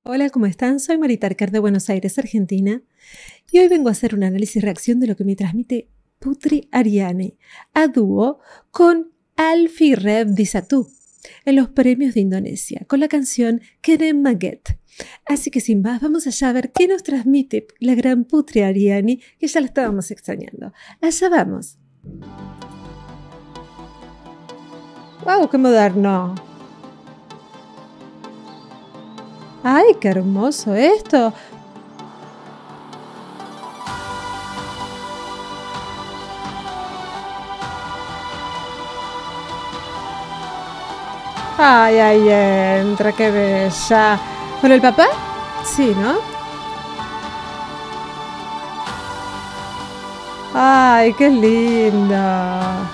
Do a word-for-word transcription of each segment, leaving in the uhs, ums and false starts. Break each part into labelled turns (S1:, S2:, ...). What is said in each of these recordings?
S1: Hola, ¿cómo están? Soy Marita Arcar de Buenos Aires, Argentina, y hoy vengo a hacer un análisis-reacción de lo que me transmite Putri Ariane, a dúo con Alfie Rev di Satu, en los premios de Indonesia, con la canción Kerem Maget. Así que sin más, vamos allá a ver qué nos transmite la gran Putri Ariane, que ya la estábamos extrañando. Allá vamos. ¡Wow, qué moderno! ¡Ay, qué hermoso esto! ¡Ay, ahí entra! ¡Qué bella! ¿Con el papá? Sí, ¿no? ¡Ay, qué linda!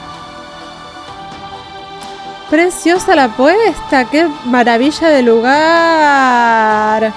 S1: Preciosa la puesta, qué maravilla de lugar.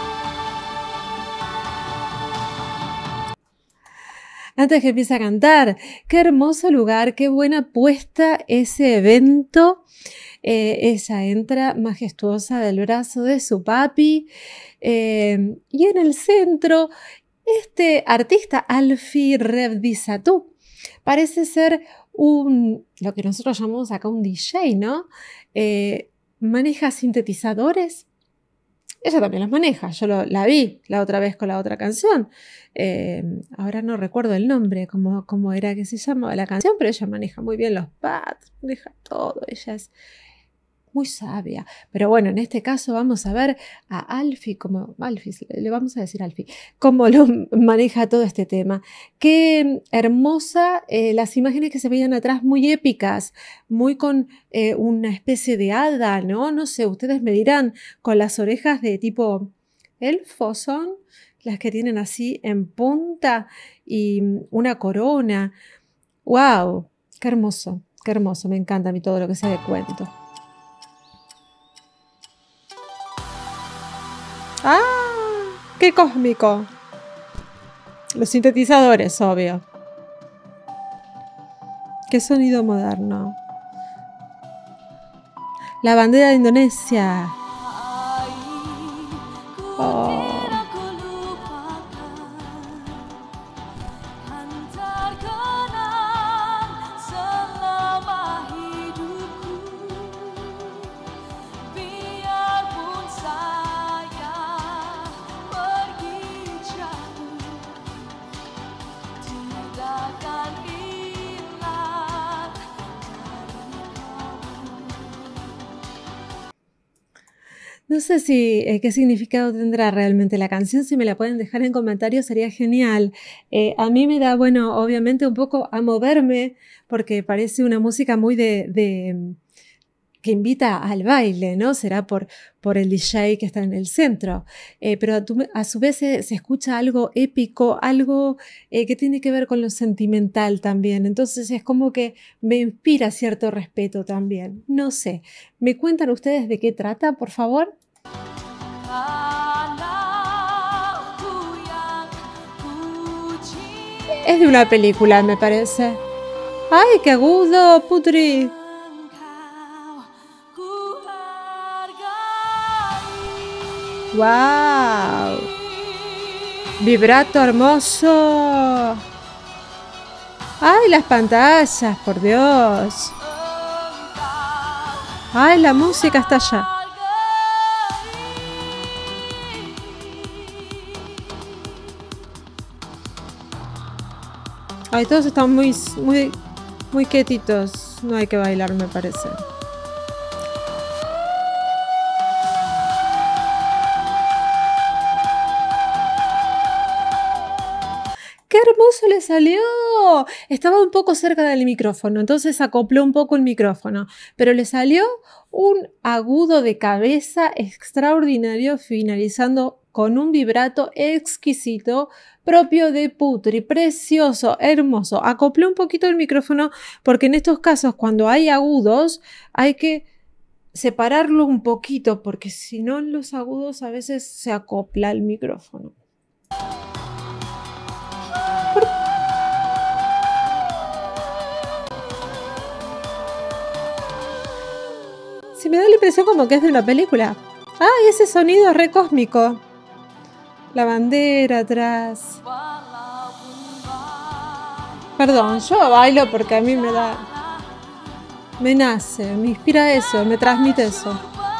S1: Antes que empiece a cantar, qué hermoso lugar, qué buena puesta ese evento. Eh, ella entra majestuosa del brazo de su papi eh, y en el centro este artista Alfie Rev di Satu parece ser un, lo que nosotros llamamos acá un D J, ¿no? Eh, maneja sintetizadores. Ella también los maneja, yo lo, la vi la otra vez con la otra canción. Eh, ahora no recuerdo el nombre, cómo, cómo era que se llamaba la canción, pero ella maneja muy bien los pads, maneja todo, ella es muy sabia. Pero bueno, en este caso vamos a ver a Alfie, como Alfie, le vamos a decir Alfie, cómo lo maneja todo este tema. Qué hermosa eh, las imágenes que se veían atrás, muy épicas, muy con eh, una especie de hada, ¿no? No sé, ustedes me dirán, con las orejas de tipo elfo son, las que tienen así en punta y una corona. ¡Wow! ¡Qué hermoso! ¡Qué hermoso! Me encanta a mí todo lo que sea de cuento. ¡Ah! ¡Qué cósmico! Los sintetizadores, obvio. ¡Qué sonido moderno! La bandera de Indonesia. Oh. No sé si eh, qué significado tendrá realmente la canción, si me la pueden dejar en comentarios sería genial. Eh, a mí me da, bueno, obviamente un poco a moverme porque parece una música muy de, de que invita al baile, ¿no? Será por, por el D J que está en el centro, eh, pero a, tu, a su vez se, se escucha algo épico, algo eh, que tiene que ver con lo sentimental también, entonces es como que me inspira cierto respeto también, no sé. ¿Me cuentan ustedes de qué trata, por favor? Es de una película, me parece. ¡Ay, qué agudo, Putri! ¡Wow! Vibrato hermoso. ¡Ay, las pantallas, por Dios! ¡Ay, la música está allá! Ay, todos están muy, muy, muy quietitos. No hay que bailar, me parece. ¡Qué hermoso le salió! Estaba un poco cerca del micrófono, entonces acopló un poco el micrófono, pero le salió un agudo de cabeza extraordinario, finalizando con un vibrato exquisito propio de Putri, precioso, hermoso. Acoplé un poquito el micrófono porque en estos casos cuando hay agudos hay que separarlo un poquito porque si no en los agudos a veces se acopla el micrófono. Si me da la impresión como que es de una película. ¡Ay, ese sonido es re cósmico! La bandera atrás. Perdón, yo bailo porque a mí me da... Me nace, me inspira eso, me transmite eso.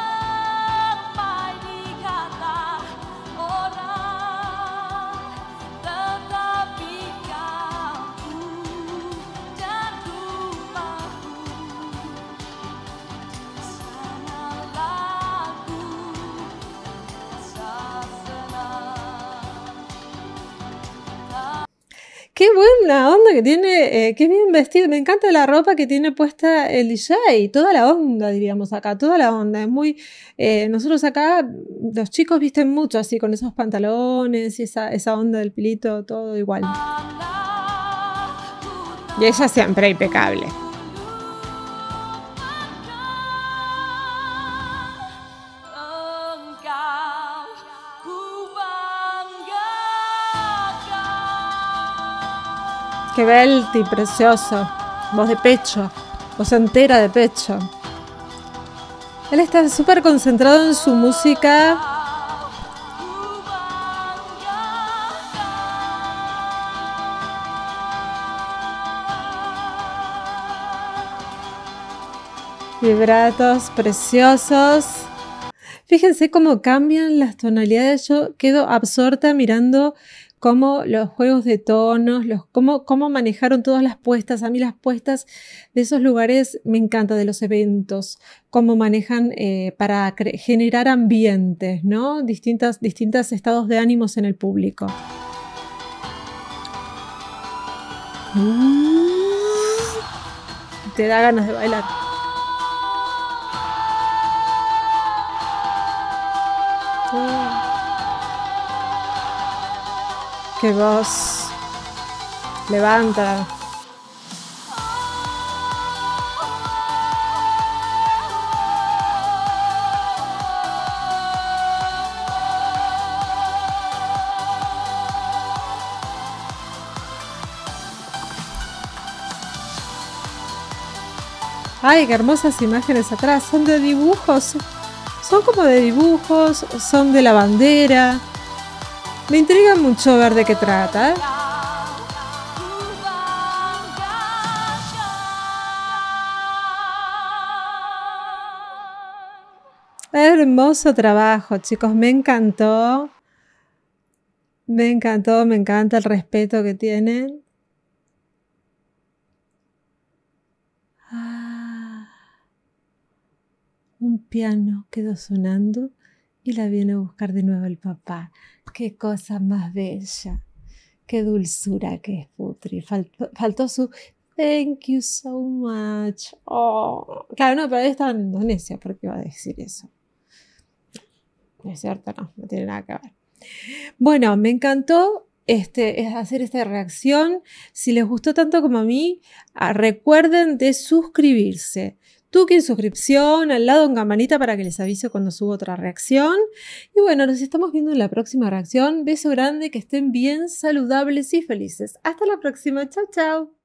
S1: Qué buena onda que tiene, eh, qué bien vestido. Me encanta la ropa que tiene puesta el D J. Toda la onda, diríamos acá, toda la onda. Es muy, eh, nosotros acá, los chicos visten mucho así, con esos pantalones y esa, esa onda del pilito, todo igual. Y ella siempre impecable. Qué belti, precioso. Voz de pecho. Voz entera de pecho. Él está súper concentrado en su música. Vibratos preciosos. Fíjense cómo cambian las tonalidades. Yo quedo absorta mirando cómo los juegos de tonos, los, cómo, cómo manejaron todas las puestas. A mí las puestas de esos lugares me encanta, de los eventos, cómo manejan eh, para generar ambientes, ¿no? Distintas, distintos estados de ánimos en el público. Te da ganas de bailar. Qué voz. Levanta. Ay, qué hermosas imágenes atrás. Son de dibujos. Son como de dibujos. Son de la bandera. Me intriga mucho ver de qué trata. Hermoso trabajo, chicos. Me encantó. Me encantó, me encanta el respeto que tienen. Ah, un piano quedó sonando y la viene a buscar de nuevo el papá. Qué cosa más bella. Qué dulzura que es Putri. Faltó, faltó su thank you so much. Oh. Claro, no, pero él estaba en Indonesia. ¿Por qué iba a decir eso? No es cierto, no, no tiene nada que ver. Bueno, me encantó este, hacer esta reacción. Si les gustó tanto como a mí, recuerden de suscribirse. Tuki suscripción, al lado en campanita para que les avise cuando subo otra reacción. Y bueno, nos estamos viendo en la próxima reacción. Beso grande, que estén bien saludables y felices. Hasta la próxima. Chao, chao.